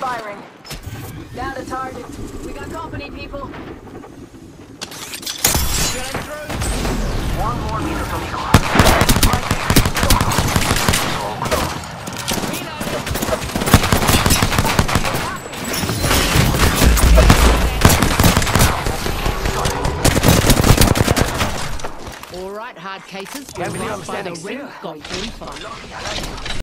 firing. Down to target. We got company, people. Getting through. 1 more meter from the car. All right, hard cases. Yeah, We're we right by the standing ring. still. Got 45.